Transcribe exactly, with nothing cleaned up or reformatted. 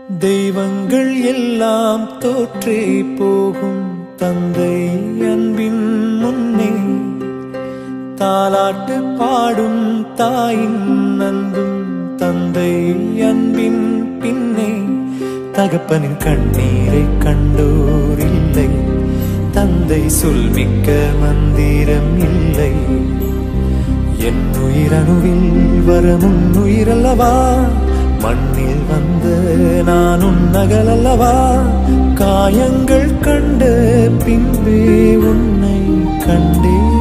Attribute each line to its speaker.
Speaker 1: தெய்வங்கள் எல்லாம் தோற்றே போகும் தந்தை அன்பின் முன்னே தாலாட்டு பாடும் தாயின் அன்பும் தந்தை அன்பின் பின்னே தகப்பனின் கண்ணீரை கண்டோர் இல்லை தந்தை சொல்மிக்க மந்திரம் இல்லை என் உயிரணுவில் வரமுன் உயிரல்லவா மண்ணில் வந்த நான் உன்னகலல்லவா காயங்கள் கண்ட பின்பே உன்னை கண்டே